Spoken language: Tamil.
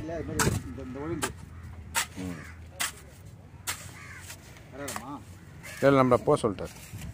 இல்லை அது மாதிரி இந்த ஒழுங்கு இல்லை நம்மளை போக சொல்லிட்டார்.